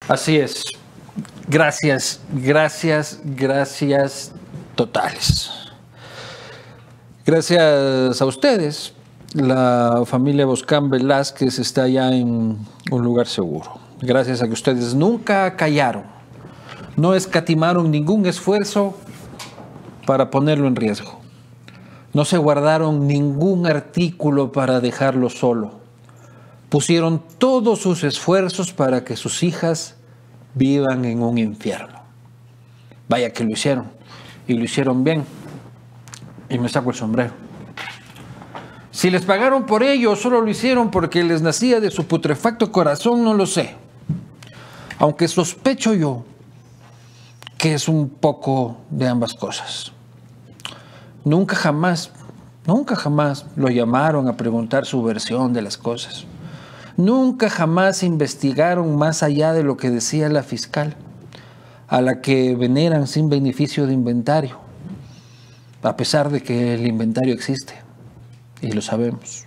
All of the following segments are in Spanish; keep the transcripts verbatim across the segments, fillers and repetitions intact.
Así es. Gracias, gracias, gracias totales. Gracias a ustedes, la familia Boscán Velázquez está ya en un lugar seguro. Gracias a que ustedes nunca callaron, no escatimaron ningún esfuerzo para ponerlo en riesgo. No se guardaron ningún artículo para dejarlo solo. Pusieron todos sus esfuerzos para que sus hijas vivan en un infierno. Vaya que lo hicieron, y lo hicieron bien, y me saco el sombrero. Si les pagaron por ello o solo lo hicieron porque les nacía de su putrefacto corazón, no lo sé. Aunque sospecho yo que es un poco de ambas cosas. Nunca jamás, nunca jamás lo llamaron a preguntar su versión de las cosas. Nunca jamás investigaron más allá de lo que decía la fiscal, a la que veneran sin beneficio de inventario, a pesar de que el inventario existe, y lo sabemos.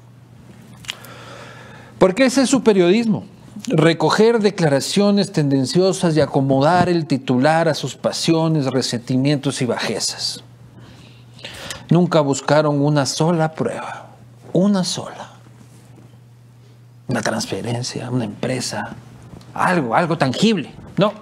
Porque ese es su periodismo, recoger declaraciones tendenciosas y acomodar el titular a sus pasiones, resentimientos y bajezas. Nunca buscaron una sola prueba, una sola. Una transferencia, una empresa, algo, algo tangible. No.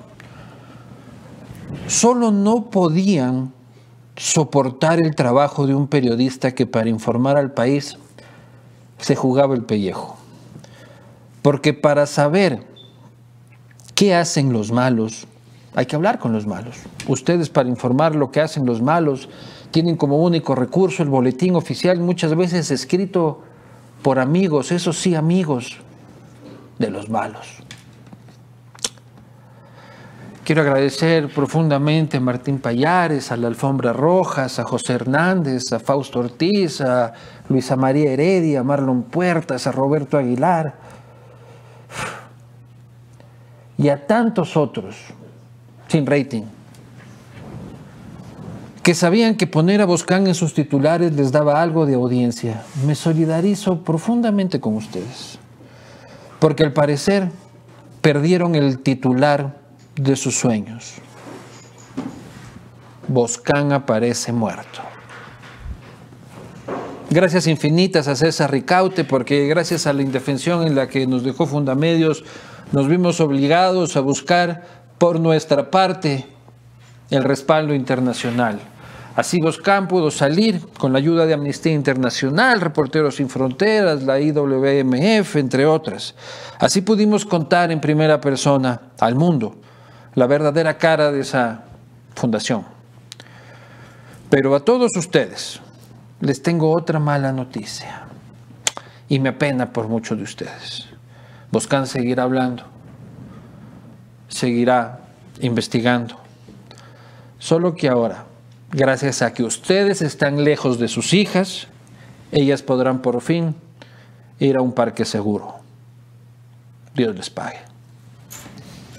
Solo no podían soportar el trabajo de un periodista que para informar al país se jugaba el pellejo. Porque para saber qué hacen los malos, hay que hablar con los malos. Ustedes, para informar lo que hacen los malos, tienen como único recurso el boletín oficial, muchas veces escrito por amigos, eso sí, amigos de los malos. Quiero agradecer profundamente a Martín Payares, a la Alfombra Rojas, a José Hernández, a Fausto Ortiz, a Luisa María Heredia, a Marlon Puertas, a Roberto Aguilar y a tantos otros sin rating, que sabían que poner a Boscán en sus titulares les daba algo de audiencia. Me solidarizo profundamente con ustedes, porque al parecer perdieron el titular de sus sueños. Boscán aparece muerto. Gracias infinitas a César Ricaute, porque gracias a la indefensión en la que nos dejó Fundamedios, nos vimos obligados a buscar por nuestra parte el respaldo internacional. Así Boscán pudo salir con la ayuda de Amnistía Internacional, Reporteros Sin Fronteras, la I W M F, entre otras. Así pudimos contar en primera persona al mundo la verdadera cara de esa fundación. Pero a todos ustedes les tengo otra mala noticia, y me apena por muchos de ustedes. Boscán seguirá hablando, seguirá investigando, solo que ahora, gracias a que ustedes están lejos de sus hijas, ellas podrán por fin ir a un parque seguro. Dios les pague.